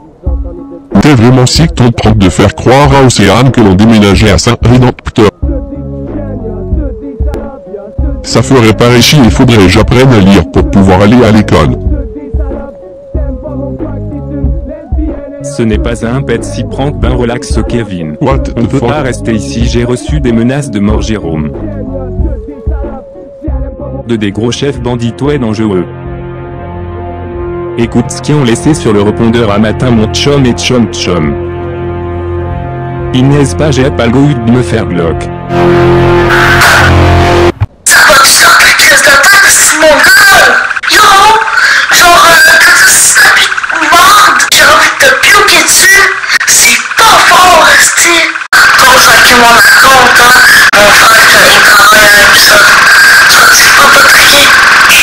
T'es vraiment sick ton truc de faire croire à Océane que l'on déménageait à Saint-Rédempteur. Ça ferait pas chier, il faudrait que j'apprenne à lire pour pouvoir aller à l'école. Ce n'est pas un pet si prank, ben relax Kevin. What On the peut fuck? pas rester ici, j'ai reçu des menaces de mort Jérôme. De des gros chefs bandits ouais dangereux. Écoute ce qu'ils ont laissé sur le répondeur à matin mon chum et chum chum. Inès pas j'ai pas le goût de me faire bloc. Ça va te sortir pièce d'attaque, c'est mon gars. Yo, genre, t'as ça puis morde, j'ai envie de te pioquer dessus. C'est pas fort, rester. Comme ça qui m'en raconte, hein. Mon frère, il travaille avec ça. C'est pas trier.